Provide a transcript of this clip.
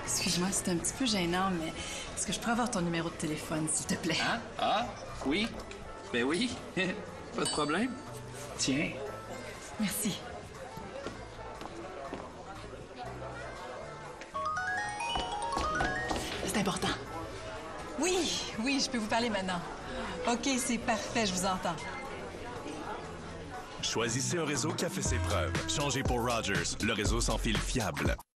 Excuse-moi, c'est un petit peu gênant, mais est-ce que je pourrais avoir ton numéro de téléphone, s'il te plaît? Hein? Ah, oui. Ben oui. Pas de problème. Tiens. Merci. C'est important. Oui, je peux vous parler maintenant. OK, c'est parfait, je vous entends. Choisissez un réseau qui a fait ses preuves. Changez pour Rogers, le réseau sans fil fiable.